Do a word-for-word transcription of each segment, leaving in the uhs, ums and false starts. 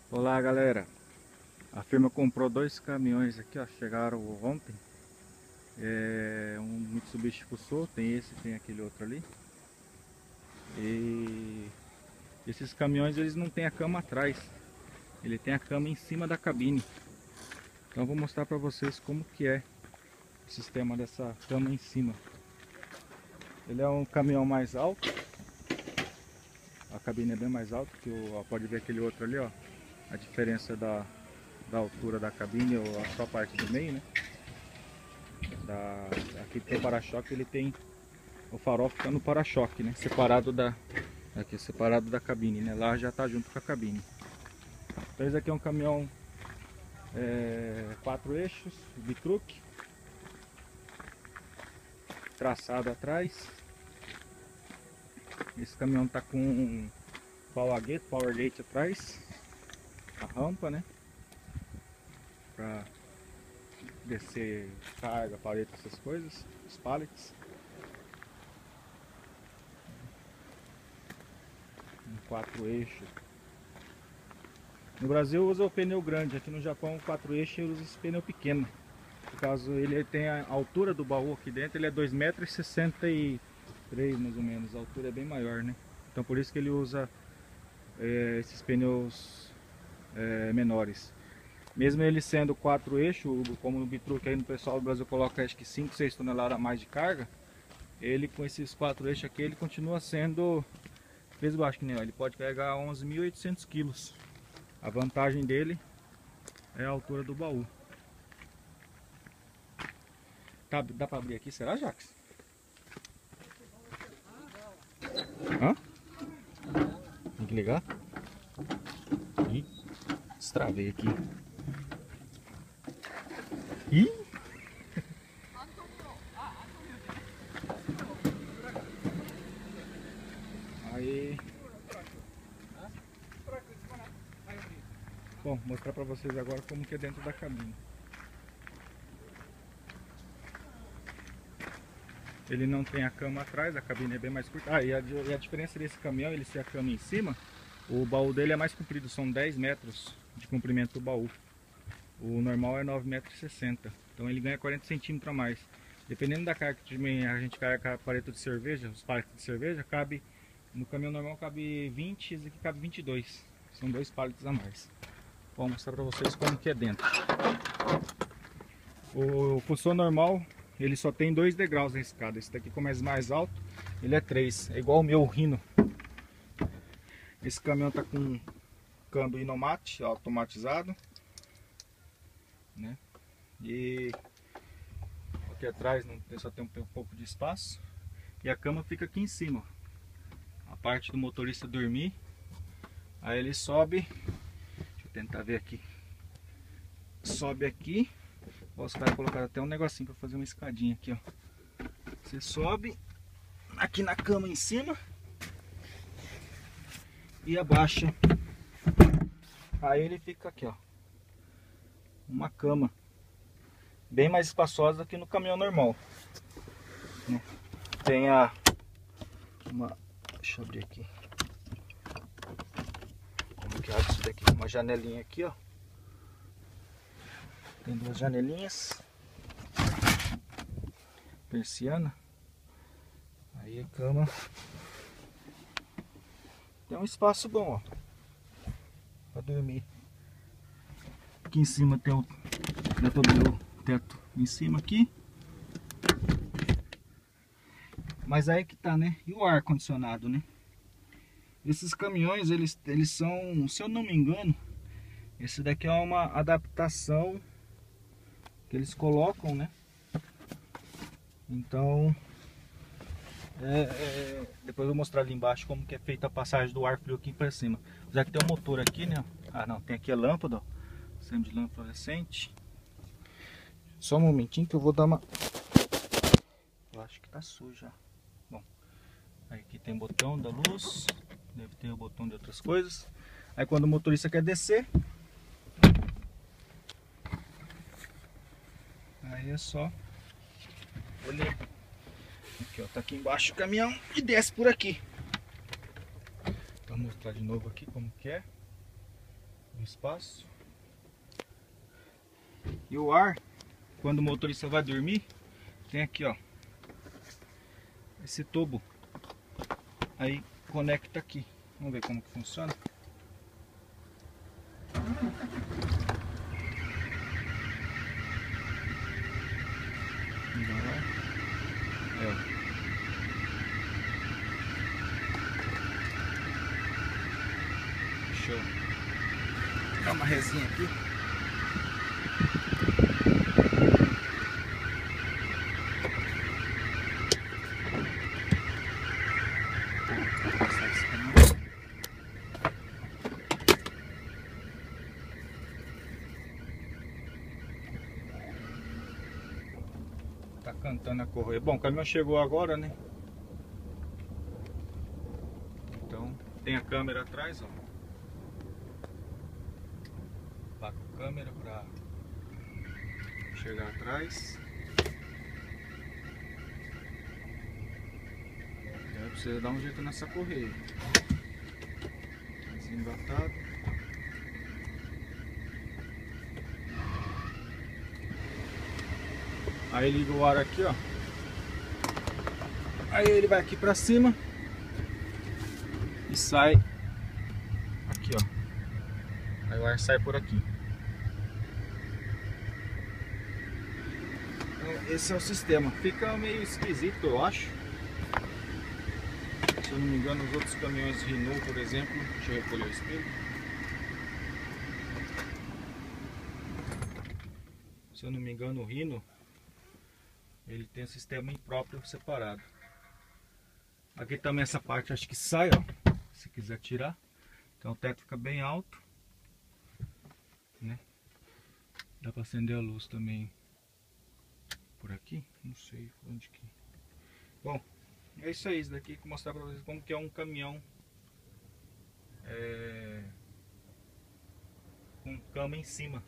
Olá galera, a firma comprou dois caminhões aqui, ó, chegaram ontem. É um Mitsubishi Fuso, tem esse, tem aquele outro ali. E esses caminhões eles não tem a cama atrás, ele tem a cama em cima da cabine. Então eu vou mostrar para vocês como que é o sistema dessa cama em cima. Ele é um caminhão mais alto, a cabine é bem mais alta que o, ó, pode ver aquele outro ali, ó, a diferença da, da altura da cabine, ou a só parte do meio, né? Da, aqui tem o para-choque, ele tem o farol fica no para-choque, né? Separado da aqui, separado da cabine, né? Lá já tá junto com a cabine. Então esse aqui é um caminhão é, quatro eixos, bitruque, traçado atrás. Esse caminhão tá com um power gate, power gate atrás, a rampa, né? Para descer carga, paleta, essas coisas, os pallets. Um quatro eixos. No Brasil usa o pneu grande, aqui no Japão o quatro eixos usa esse pneu pequeno. Por causa ele tem a altura do baú aqui dentro, ele é dois metros e sessenta e três mais ou menos, a altura é bem maior, né? Então por isso que ele usa é, esses pneus é, menores. Mesmo ele sendo quatro eixos, como no bitruque aí no pessoal do Brasil coloca acho que cinco, seis toneladas a mais de carga, ele com esses quatro eixos aqui ele continua sendo peso baixo, que nem ó, ele pode carregar onze mil e oitocentos quilos. A vantagem dele é a altura do baú. Tá, dá pra abrir aqui, será, Jax? Hã? Tem que ligar? Ih, destravei aqui. Ih! Aí. Bom, vou mostrar pra vocês agora como que é dentro da cabine. Ele não tem a cama atrás, a cabine é bem mais curta. Ah, e a, e a diferença desse caminhão, ele ser a cama em cima, o baú dele é mais comprido, são dez metros de comprimento do baú. O normal é nove metros e sessenta, então ele ganha quarenta centímetros a mais. Dependendo da carga que a gente carrega a paleta de cerveja, os pallets de cerveja, cabe, no caminhão normal cabe vinte, esse aqui cabe vinte e dois. São dois pallets a mais. Vou mostrar para vocês como que é dentro. O Fuso normal, ele só tem dois degraus na escada. Esse daqui, como é mais alto, ele é três. É igual o meu Rhino. Esse caminhão tá com câmbio Inomat, automatizado, né? E aqui atrás só tem um pouco de espaço. E a cama fica aqui em cima. A parte do motorista dormir. Aí ele sobe. Deixa eu tentar ver aqui. Sobe aqui. Os caras colocaram até um negocinho para fazer uma escadinha aqui, ó. Você sobe aqui na cama em cima e abaixa. Aí ele fica aqui, ó. Uma cama bem mais espaçosa do que no caminhão normal, né? Tem a uma, deixa eu abrir aqui. Como que abre isso daqui? Uma janelinha aqui, ó. Tem duas janelinhas, persiana. Aí a cama tem um espaço bom, ó, para dormir. Aqui em cima tem o, o teto em cima aqui. Mas aí que tá, né? E o ar condicionado, né? Esses caminhões, eles, eles são, se eu não me engano, esse daqui é uma adaptação que eles colocam, né? Então é, é, depois eu vou mostrar ali embaixo como que é feita a passagem do ar frio aqui para cima. Já que tem um motor aqui, né? Ah não, tem aqui a lâmpada, ó. Sistema de lâmpada fluorescente. Só um momentinho que eu vou dar uma... Eu acho que tá suja. Bom, aí aqui tem botão da luz, deve ter o botão de outras coisas. Aí quando o motorista quer descer, aí é só olha aqui, ó, tá aqui embaixo o caminhão e desce por aqui. Vou mostrar de novo aqui como que é. o espaço. E o ar, quando o motorista vai dormir, tem aqui, ó, esse tubo. Aí conecta aqui. Vamos ver como que funciona. É, ó. Deixa eu dar uma resinha aqui. Tá cantando a correia. Bom, o caminhão chegou agora, né? Então tem a câmera atrás, ó. Apaga a câmera pra chegar atrás. E aí precisa dar um jeito nessa correia. Desengatado. Aí liga o ar aqui, ó. Aí ele vai aqui pra cima e sai aqui, ó. Aí o ar sai por aqui. Então, esse é o sistema. Fica meio esquisito, eu acho. Se eu não me engano, os outros caminhões Renault, por exemplo. Deixa eu recolher o espelho. Se eu não me engano, o Rhino, ele tem um sistema impróprio separado. Aqui também essa parte acho que sai, ó, se quiser tirar. Então o teto fica bem alto, né? Dá para acender a luz também por aqui, não sei onde que. Bom, é isso aí, isso daqui que eu vou mostrar para vocês como que é um caminhão é, com cama em cima.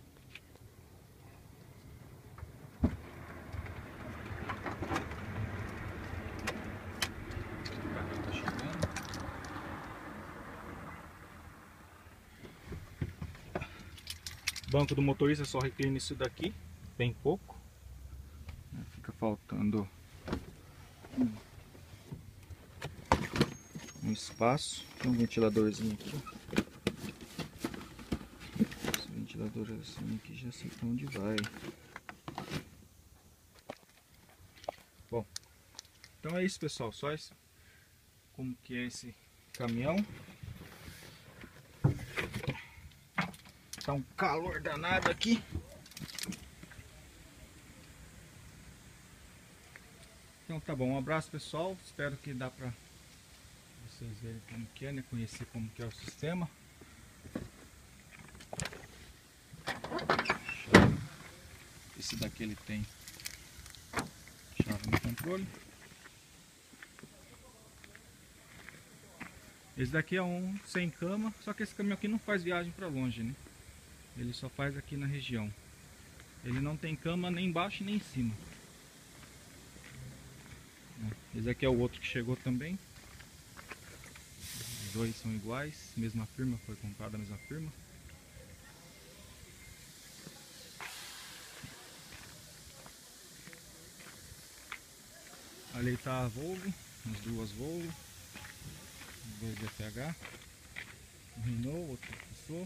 Banco do motorista só reclina isso daqui, bem pouco. Fica faltando um espaço. Tem um ventiladorzinho aqui. Esse ventiladorzinho aqui já sei pra onde vai. Bom, então é isso, pessoal. Só isso. Como que é esse caminhão. Tá um calor danado aqui. Então tá bom, um abraço, pessoal. Espero que dá pra vocês verem como que é, né? Conhecer como que é o sistema. Esse daqui ele tem chave no controle. Esse daqui é um sem cama, só que esse caminhão aqui não faz viagem para longe, né? Ele só faz aqui na região. Ele não tem cama nem embaixo nem em cima. Esse aqui é o outro que chegou também. Os dois são iguais, mesma firma, foi comprado da mesma firma. Ali está a Volvo, as duas Volvo, os dois D P H, um Renault, outro Peugeot.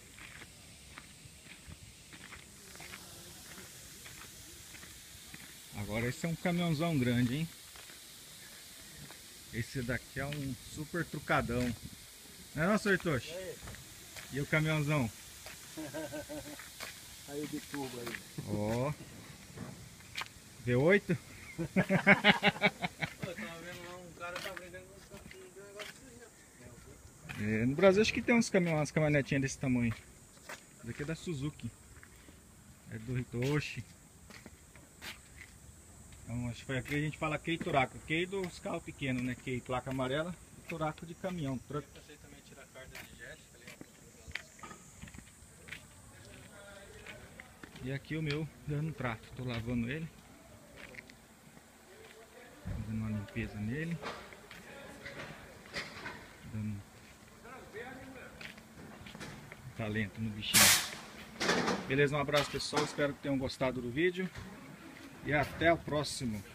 Agora esse é um caminhãozão grande, hein? Esse daqui é um super trucadão. Não é não, senhor Toshi? E o caminhãozão? Aí o biturbo aí. Ó. V oito? Eu tava vendo lá um cara tá vendendo uns caminhões de negócio assim. É, no Brasil acho que tem uns caminhões, umas caminhonetinhas desse tamanho. Esse daqui é da Suzuki. É do Hitoshi. Então acho que foi aqui que a gente fala Kei Turaco. Kei dos carros pequenos, né? Kei placa amarela e Turaco de caminhão. Truck. Eu pensei também tirar a carta de jet, tá ligado? E aqui o meu dando trato. Tô lavando ele. Fazendo uma limpeza nele. Dando talento no bichinho. Beleza, um abraço pessoal, espero que tenham gostado do vídeo e até o próximo.